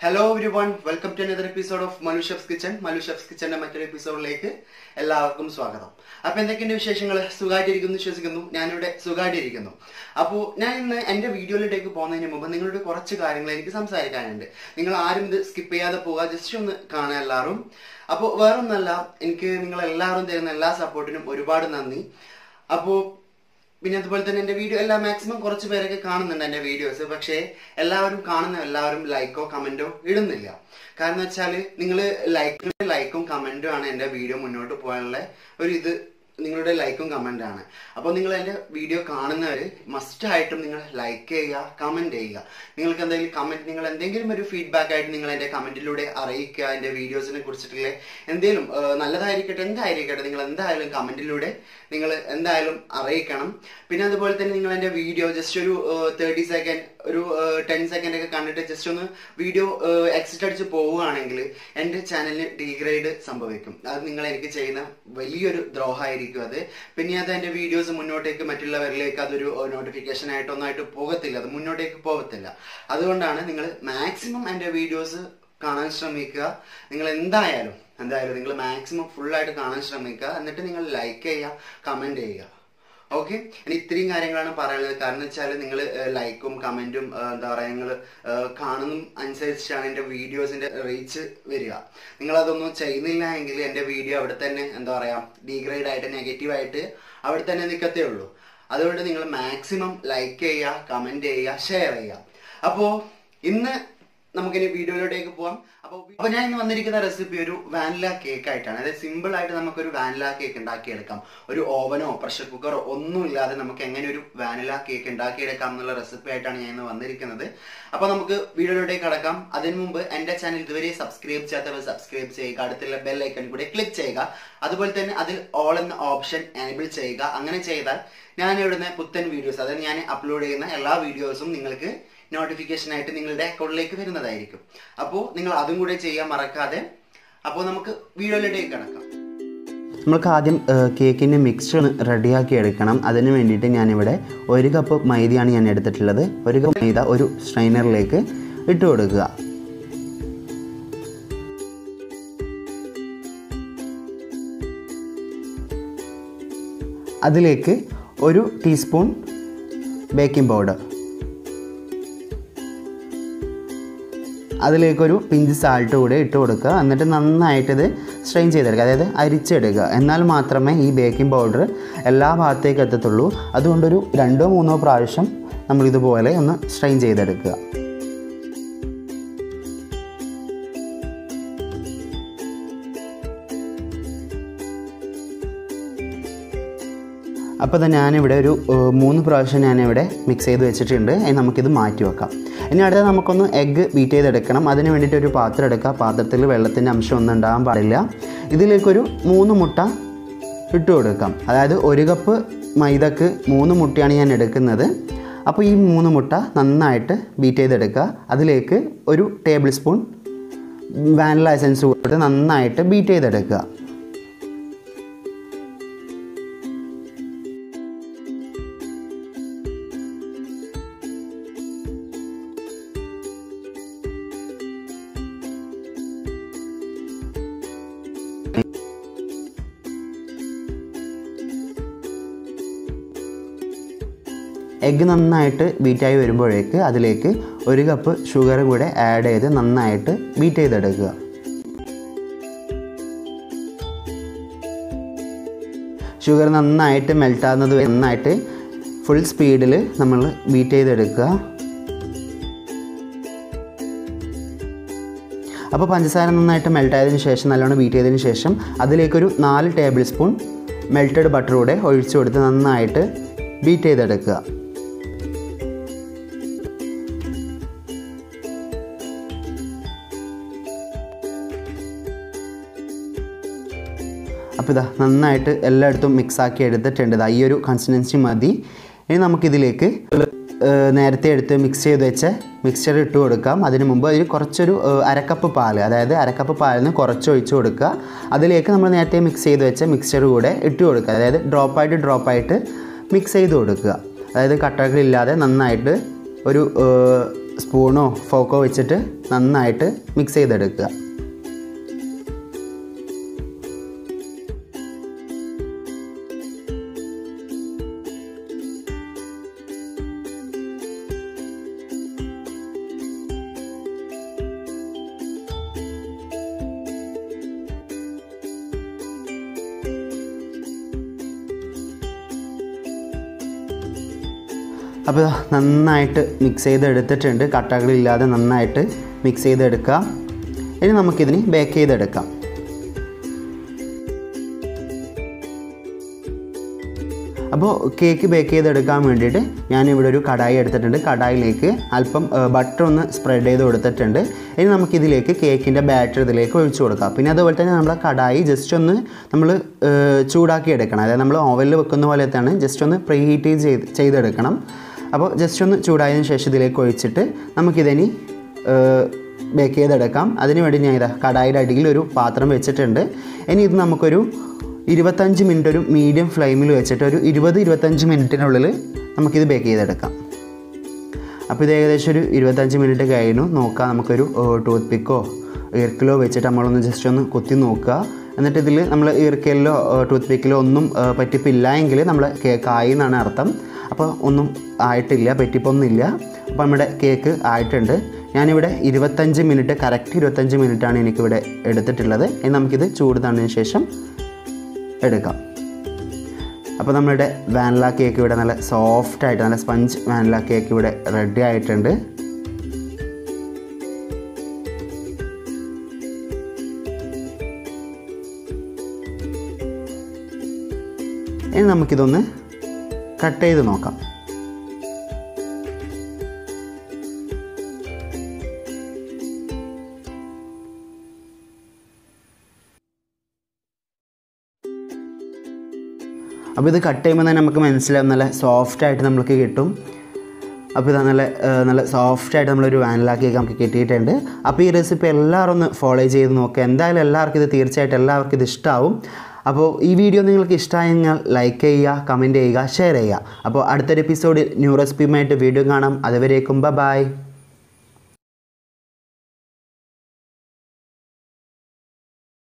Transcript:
Hello everyone, welcome to another episode of Manu Chef's Kitchen. Manu Chef's Kitchen മറ്റൊരു എപ്പിസോഡിലേക്ക് എല്ലാവർക്കും സ്വാഗതം. അപ്പോൾ എന്തൊക്കെയുണ്ട് വിശേഷങ്ങൾ? സുഖമായിട്ടിരിക്കുന്നു വിശ്വസിക്കുന്നു. ഞാനിവിടെ സുഖമായിട്ടിരിക്കുന്നു. അപ്പോൾ ഞാൻ ഇന്ന് എൻ്റെ വീഡിയോയിലേക്ക് പോകുന്നതിന് മുമ്പ് നിങ്ങളോട് കുറച്ച് കാര്യങ്ങൾ എനിക്ക് സംസാരിക്കാനുണ്ട്. നിങ്ങൾ ആരും ഇത് സ്കിപ്പ് ചെയ്യാതെ പോവുക, ജസ്റ്റ് ഒന്ന് കാണാൻ എല്ലാവരും. അപ്പോൾ വേറൊന്നല്ല, എനിക്ക് നിങ്ങളെല്ലാവരും തരുന്ന എല്ലാ സപ്പോർട്ടിനും ഒരുപാട് നന്ദി. അപ്പോൾ പിന്നെ അതുപോലെ തന്നെ എൻ്റെ വീഡിയോ എല്ലാം മാക്സിമം കുറച്ച് പേരൊക്കെ കാണുന്നുണ്ട് എൻ്റെ വീഡിയോസ്. പക്ഷേ എല്ലാവരും എല്ലാവരും ലൈക്കോ കമൻറ്റോ ഇടുന്നില്ല. കാരണം വെച്ചാൽ നിങ്ങൾ ലൈക്കും കമൻറ്റും ആണ് എൻ്റെ വീഡിയോ മുന്നോട്ട് പോകാനുള്ള ഒരു നിങ്ങളുടെ ലൈക്കും കമൻ്റ് ആണ്. അപ്പോൾ നിങ്ങൾ എൻ്റെ വീഡിയോ കാണുന്നവർ മസ്റ്റായിട്ടും നിങ്ങൾ ലൈക്ക് ചെയ്യുക, കമൻറ്റ് ചെയ്യുക. നിങ്ങൾക്ക് നിങ്ങൾ എന്തെങ്കിലും ഒരു ഫീഡ്ബാക്ക് ആയിട്ട് നിങ്ങൾ എൻ്റെ കമൻറ്റിലൂടെ അറിയിക്കുക. എൻ്റെ വീഡിയോസിനെ കുറിച്ചിട്ടുള്ള എന്തെങ്കിലും നല്ലതായിരിക്കട്ടെ എന്തായിരിക്കട്ടെ, നിങ്ങൾ എന്തായാലും കമൻറ്റിലൂടെ നിങ്ങൾ എന്തായാലും അറിയിക്കണം. പിന്നെ അതുപോലെ തന്നെ നിങ്ങൾ എൻ്റെ വീഡിയോ ജസ്റ്റ് ഒരു 30 സെക്കൻഡ് ഒരു 10 സെക്കൻഡ് ഒക്കെ കണ്ടിട്ട് ജസ്റ്റ് ഒന്ന് വീഡിയോ എക്സിറ്റ് അടിച്ച് പോവുകയാണെങ്കിൽ എൻ്റെ ചാനലിന് ഡീഗ്രേഡ് സംഭവിക്കും. അത് നിങ്ങൾ എനിക്ക് ചെയ്യുന്ന വലിയൊരു ദ്രോഹമായിരിക്കും അത്. പിന്നെ അത് എൻ്റെ വീഡിയോസ് മുന്നോട്ടേക്ക് മറ്റുള്ളവരിലേക്ക് അതൊരു നോട്ടിഫിക്കേഷൻ ആയിട്ടൊന്നായിട്ട് പോകത്തില്ല, അത് മുന്നോട്ടേക്ക് പോകത്തില്ല. അതുകൊണ്ടാണ് നിങ്ങൾ മാക്സിമം എൻ്റെ വീഡിയോസ് കാണാൻ ശ്രമിക്കുക. നിങ്ങൾ എന്തായാലും നിങ്ങൾ മാക്സിമം ഫുള്ളായിട്ട് കാണാൻ ശ്രമിക്കുക. എന്നിട്ട് നിങ്ങൾ ലൈക്ക് ചെയ്യുക, കമൻറ്റ് ചെയ്യുക. ഓക്കെ, ഇനി ഇത്രയും കാര്യങ്ങളാണ് പറയുന്നത്. കാരണം വെച്ചാൽ നിങ്ങൾ ലൈക്കും കമൻറ്റും എന്താ പറയുക, നിങ്ങൾ കാണുന്ന അനുസരിച്ചാണ് എൻ്റെ വീഡിയോസിൻ്റെ റീച്ച് വരിക. നിങ്ങളതൊന്നും ചെയ്യുന്നില്ല എങ്കിൽ എൻ്റെ വീഡിയോ അവിടെ തന്നെ എന്താ പറയുക ഡീഗ്രേഡ് ആയിട്ട് നെഗറ്റീവായിട്ട് അവിടെ തന്നെ നിൽക്കത്തേ ഉള്ളൂ. അതുകൊണ്ട് നിങ്ങൾ മാക്സിമം ലൈക്ക് ചെയ്യുക, കമൻറ്റ് ചെയ്യുക, ഷെയർ ചെയ്യുക. അപ്പോൾ ഇന്ന് നമുക്കിനി വീഡിയോയിലോട്ടേക്ക് പോവാം. അപ്പോൾ ഞാൻ ഇന്ന് വന്നിരിക്കുന്ന റെസിപ്പി ഒരു വാനില കേക്ക് ആയിട്ടാണ്. അതായത് സിമ്പിൾ ആയിട്ട് നമുക്കൊരു വാനില കേക്ക് ഉണ്ടാക്കിയെടുക്കാം. ഒരു ഓവനോ പ്രഷർ കുക്കറോ ഒന്നും ഇല്ലാതെ നമുക്ക് എങ്ങനെ ഒരു വാനില കേക്ക് ഉണ്ടാക്കിയെടുക്കാം എന്നുള്ള റെസിപ്പി ആയിട്ടാണ് ഞാൻ ഇന്ന് വന്നിരിക്കുന്നത്. അപ്പോൾ നമുക്ക് വീഡിയോയിലോട്ടേക്ക് കടക്കാം. അതിനു മുമ്പ് എൻ്റെ ചാനൽ ഇതുവരെ സബ്സ്ക്രൈബ് ചെയ്യാത്തവർ സബ്സ്ക്രൈബ് ചെയ്യുക, അടുത്തുള്ള ബെൽ ഐക്കൺ കൂടെ ക്ലിക്ക് ചെയ്യുക. അതുപോലെ തന്നെ അതിൽ ഓൾ എന്ന ഓപ്ഷൻ എനേബിൾ ചെയ്യുക. അങ്ങനെ ചെയ്താൽ ഞാൻ ഇവിടുന്ന് പുത്തൻ വീഡിയോസ്, അതായത് ഞാൻ അപ്ലോഡ് ചെയ്യുന്ന എല്ലാ വീഡിയോസും നിങ്ങൾക്ക് നോട്ടിഫിക്കേഷൻ ആയിട്ട് നിങ്ങളുടെ അക്കൗണ്ടിലേക്ക് വരുന്നതായിരിക്കും. അപ്പോൾ നിങ്ങൾ അതും കൂടെ ചെയ്യാൻ മറക്കാതെ. അപ്പോൾ നമുക്ക് വീഡിയോയിലേക്ക് കിടക്കാം. നമുക്ക് ആദ്യം കേക്കിൻ്റെ മിക്സ്ചർ റെഡിയാക്കി എടുക്കണം. അതിന് വേണ്ടിയിട്ട് ഞാനിവിടെ 1 കപ്പ് മൈദയാണ് ഞാൻ എടുത്തിട്ടുള്ളത്. 1 കപ്പ് മൈദ ഒരു സ്ട്രെയിനറിലേക്ക് ഇട്ട് കൊടുക്കുക. അതിലേക്ക് 1 ടീസ്പൂൺ ബേക്കിംഗ് പൗഡർ, അതിലേക്കൊരു പിഞ്ച് സാൾട്ട് കൂടെ ഇട്ട് കൊടുക്കുക. എന്നിട്ട് നന്നായിട്ടിത് സ്ട്രെയിൻ ചെയ്തെടുക്കുക, അതായത് അരിച്ചെടുക്കുക. എന്നാൽ മാത്രമേ ഈ ബേക്കിംഗ് പൗഡർ എല്ലാ ഭാഗത്തേക്ക് എത്തത്തുള്ളൂ. അതുകൊണ്ടൊരു 2-3 പ്രാവശ്യം നമ്മളിതുപോലെ ഒന്ന് സ്ട്രെയിൻ ചെയ്തെടുക്കുക. അപ്പോൾ ഞാനിവിടെ ഒരു 3 പ്രാവശ്യം ഞാനിവിടെ മിക്സ് ചെയ്ത് വെച്ചിട്ടുണ്ട്. ഇനി നമുക്കിത് മാറ്റി വെക്കാം. ഇനി അടുത്ത നമുക്കൊന്ന് എഗ്ഗ് ബീറ്റ് ചെയ്തെടുക്കണം. അതിന് വേണ്ടിയിട്ട് ഒരു പാത്രം എടുക്കുക. പാത്രത്തിൽ വെള്ളത്തിൻ്റെ അംശം ഒന്നും ഉണ്ടാകാൻ പാടില്ല. ഇതിലേക്കൊരു 3 മുട്ട ഇട്ട് കൊടുക്കാം. അതായത് 1 കപ്പ് മൈദക്ക് 3 മുട്ടയാണ് ഞാൻ എടുക്കുന്നത്. അപ്പോൾ ഈ 3 മുട്ട നന്നായിട്ട് ബീറ്റ് ചെയ്തെടുക്കുക. അതിലേക്ക് 1 ടേബിൾ സ്പൂൺ വാനില എസൻസ് കൊടുത്ത് നന്നായിട്ട് ബീറ്റ് ചെയ്തെടുക്കുക. എഗ്ഗ് നന്നായിട്ട് ബീറ്റായി വരുമ്പോഴേക്ക് അതിലേക്ക് 1 കപ്പ് ഷുഗർ കൂടെ ആഡ് ചെയ്ത് നന്നായിട്ട് ബീറ്റ് ചെയ്തെടുക്കുക. ഷുഗർ നന്നായിട്ട് മെൽറ്റാകുന്നത് നന്നായിട്ട് ഫുൾ സ്പീഡിൽ നമ്മൾ ബീറ്റ് ചെയ്തെടുക്കുക. അപ്പോൾ പഞ്ചസാര നന്നായിട്ട് മെൽറ്റായതിനു ശേഷം, നല്ലോണം ബീറ്റ് ചെയ്തതിന് ശേഷം അതിലേക്കൊരു 4 ടേബിൾ സ്പൂൺ മെൽറ്റഡ് ബട്ടർ കൂടെ ഒഴിച്ചു കൊടുത്ത് നന്നായിട്ട് ബീറ്റ് ചെയ്തെടുക്കുക. അപ്പോൾ ഇതാ നന്നായിട്ട് എല്ലായിടത്തും മിക്സാക്കി എടുത്തിട്ടുണ്ട്. ഈ ഒരു കൺസിസ്റ്റൻസി മതി. ഇനി നമുക്കിതിലേക്ക് നേരത്തെ എടുത്ത് മിക്സ് ചെയ്ത് വെച്ച മിക്സ്ചർ ഇട്ട് കൊടുക്കാം. അതിന് മുമ്പ് അതിൽ കുറച്ചൊരു 1/2 കപ്പ് പാൽ, അതായത് 1/2 കപ്പ് പാലിൽ നിന്ന് കുറച്ച് ഒഴിച്ച് കൊടുക്കുക. അതിലേക്ക് നമ്മൾ നേരത്തെ മിക്സ് ചെയ്ത് വെച്ച മിക്സ്ചർ കൂടെ ഇട്ട് കൊടുക്കുക. അതായത് ഡ്രോപ്പായിട്ട് മിക്സ് ചെയ്ത് കൊടുക്കുക. അതായത് കട്ടകളില്ലാതെ നന്നായിട്ട് ഒരു സ്പൂണോ ഫോക്കോ വെച്ചിട്ട് നന്നായിട്ട് മിക്സ് ചെയ്തെടുക്കുക. അപ്പോൾ നന്നായിട്ട് മിക്സ് ചെയ്തെടുത്തിട്ടുണ്ട്. കട്ടകളില്ലാതെ നന്നായിട്ട് മിക്സ് ചെയ്തെടുക്കുക. ഇനി നമുക്കിതിന് ബേക്ക് ചെയ്തെടുക്കാം. അപ്പോൾ കേക്ക് ബേക്ക് ചെയ്തെടുക്കാൻ വേണ്ടിയിട്ട് ഞാനിവിടെ ഒരു കടായി എടുത്തിട്ടുണ്ട്. കടായിലേക്ക് അല്പം ബട്ടർ ഒന്ന് സ്പ്രെഡ് ചെയ്ത് കൊടുത്തിട്ടുണ്ട്. ഇനി നമുക്കിതിലേക്ക് കേക്കിൻ്റെ ബാറ്റർ ഇതിലേക്ക് ഒഴിച്ചു കൊടുക്കാം. പിന്നെ അതുപോലെ തന്നെ നമ്മുടെ കടായി ജസ്റ്റ് ഒന്ന് നമ്മൾ ചൂടാക്കി എടുക്കണം. അതായത് നമ്മൾ ഓവനിൽ വെക്കുന്ന പോലെ തന്നെ ജസ്റ്റ് ഒന്ന് പ്രീ ഹീറ്റ് ചെയ്തെടുക്കണം. അപ്പോൾ ജസ്റ്റ് ഒന്ന് ചൂടായതിനു ശേഷം ഇതിലേക്ക് ഒഴിച്ചിട്ട് നമുക്കിതിനി ബേക്ക് ചെയ്തെടുക്കാം. അതിന് വേണ്ടി ഞാൻ കടായിയുടെ അടിയിൽ ഒരു പാത്രം വെച്ചിട്ടുണ്ട്. ഇനി ഇത് നമുക്കൊരു 25 മിനിറ്റ് ഒരു മീഡിയം ഫ്ലെയിമിൽ വെച്ചിട്ട് ഒരു 20-25 മിനിറ്റിനുള്ളിൽ നമുക്കിത് ബേക്ക് ചെയ്തെടുക്കാം. അപ്പോൾ ഇത് ഏകദേശം ഒരു 25 മിനിറ്റ് കഴിഞ്ഞു. നോക്കാം, നമുക്കൊരു ടൂത്ത് പിക്കോ ഈർക്കിലോ വെച്ചിട്ട് നമ്മളൊന്ന് ജസ്റ്റ് ഒന്ന് കുത്തി നോക്കുക. എന്നിട്ട് ഇതിൽ നമ്മൾ ഈർക്കലിലോ ടൂത്ത് പിക്കിലോ ഒന്നും പറ്റിപ്പില്ല എങ്കിൽ നമ്മൾ കേക്കായി എന്നാണ് അർത്ഥം. അപ്പോൾ ഒന്നും ആയിട്ടില്ല, പറ്റിപ്പൊന്നുമില്ല. അപ്പോൾ നമ്മുടെ കേക്ക് ആയിട്ടുണ്ട്. ഞാനിവിടെ 25 മിനിറ്റ്, കറക്റ്റ് 25 മിനിറ്റാണ് എനിക്കിവിടെ എടുത്തിട്ടുള്ളത്. ഇനി നമുക്കിത് ചൂട് തന്നതിന് ശേഷം എടുക്കാം. അപ്പോൾ നമ്മുടെ വാനില കേക്ക് ഇവിടെ നല്ല സോഫ്റ്റായിട്ട്, നല്ല സ്പഞ്ച് വാനില കേക്ക് ഇവിടെ റെഡി ആയിട്ടുണ്ട്. ഇനി നമുക്കിതൊന്ന് കട്ട് ചെയ്ത് നോക്കാം. അപ്പോൾ ഇത് കട്ട് ചെയ്യുമ്പോൾ തന്നെ നമുക്ക് മനസ്സിലാവും നല്ല സോഫ്റ്റായിട്ട് നമുക്ക് കിട്ടും. അപ്പോൾ ഇത് നല്ല സോഫ്റ്റായിട്ട് നമ്മളൊരു വാനില കേക്ക് നമുക്ക് കിട്ടിയിട്ടുണ്ട്. അപ്പോൾ ഈ റെസിപ്പി എല്ലാവരും ഒന്ന് ഫോളോ ചെയ്ത് നോക്കുക. എന്തായാലും എല്ലാവർക്കും ഇത് തീർച്ചയായിട്ടും എല്ലാവർക്കും ഇത് ഇഷ്ടമാവും. അപ്പോൾ ഈ വീഡിയോ നിങ്ങൾക്ക് ഇഷ്ടമായെങ്കിൽ ലൈക്ക് ചെയ്യുക, കമൻറ്റ് ചെയ്യുക, ഷെയർ ചെയ്യുക. അപ്പോൾ അടുത്തൊരു എപ്പിസോഡിൽ ന്യൂ റെസിപ്പിയുമായിട്ട് വീഡിയോ കാണാം. അതുവരേക്കും ബൈ.